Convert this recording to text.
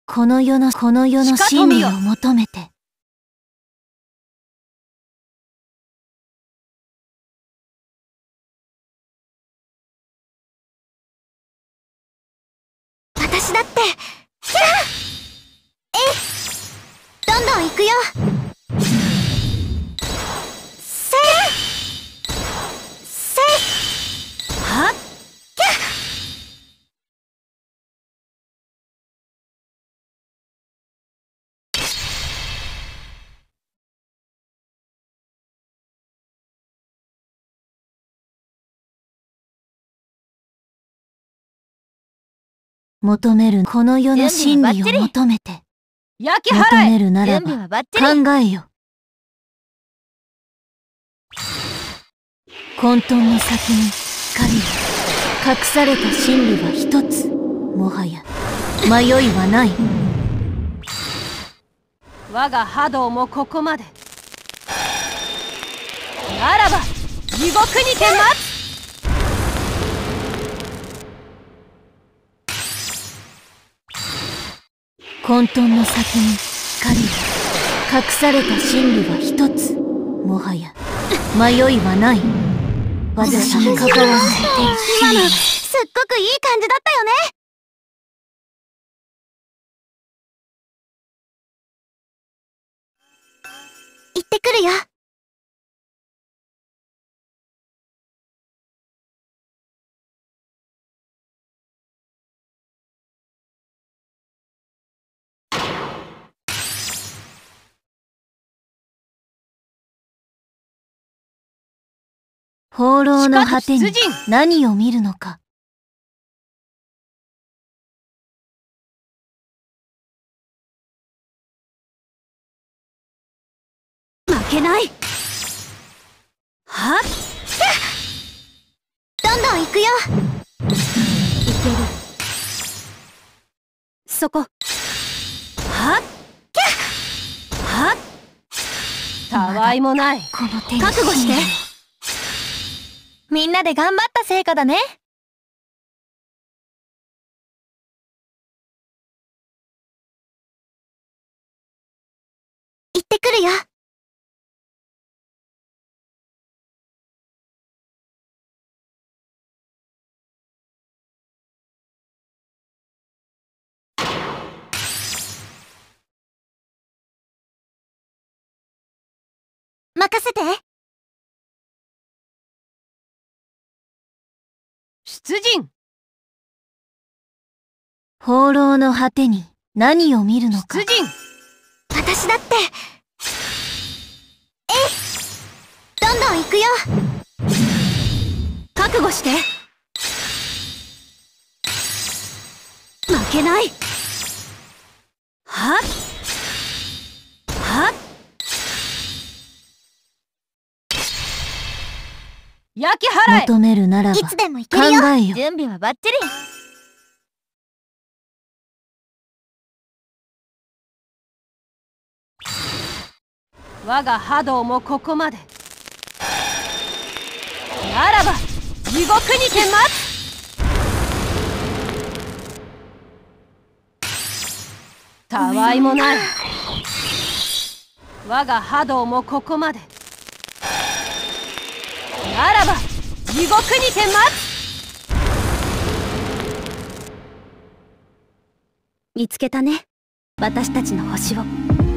この世の真理を求めて。 私だって、ひゃえい、どんどん行くよ。せはっきゃ求めるこの世の真理を求めて。 焼き求払え。 めるならば考えよ。混沌の先に光を、隠された真理は一つ。もはや迷いはない。 我が波動もここまで。ならば地獄にて待つ。 混沌の先に光を、隠された真理は一つ。もはや迷いはない。私に関わらない今のすっごくいい感じだったよね。行ってくるよ。 放浪の果てに何を見るのか。 負けない。はっどんどん行くよ。いける。そこ。はっきゃはったわいもない。 この手に覚悟して。みんなで頑張った成果だね。行ってくるよ。任せて。 出陣。 放浪の果てに何を見るのか。 出陣。 私だって。えい、どんどん行くよ。覚悟して。負けない。はっはっ焼き払え。 求めるならばいつでも行けるよ。 考えよ。 準備はバッチリ。 我が波動もここまで。ならば地獄にて待つ。たわいもない。我が波動もここまで。ならば地獄にて待つ。 見つけたね、私たちの星を。